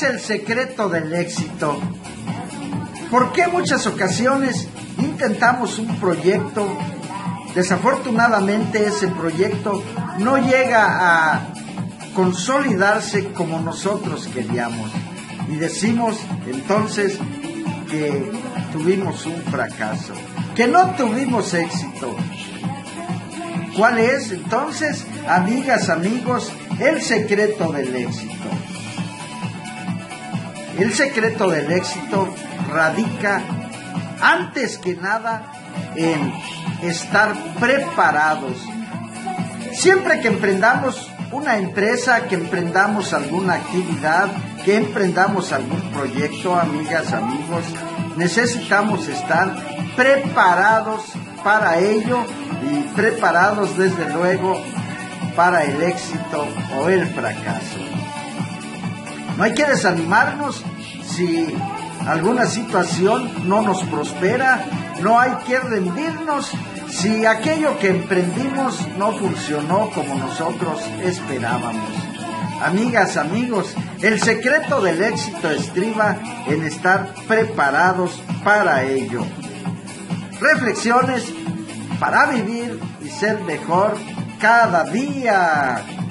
es el secreto del éxito? ¿Por qué muchas ocasiones intentamos un proyecto? Desafortunadamente ese proyecto no llega a consolidarse como nosotros queríamos. Y decimos entonces que tuvimos un fracaso, que no tuvimos éxito. ¿Cuál es entonces, amigas, amigos, el secreto del éxito? El secreto del éxito radica, antes que nada, en estar preparados. Siempre que emprendamos una empresa, que emprendamos alguna actividad, que emprendamos algún proyecto, amigas, amigos, necesitamos estar preparados para ello y preparados desde luego para el éxito o el fracaso. No hay que desanimarnos si alguna situación no nos prospera, no hay que rendirnos si aquello que emprendimos no funcionó como nosotros esperábamos. Amigas, amigos, el secreto del éxito estriba en estar preparados para ello. Reflexiones para vivir y ser mejor cada día.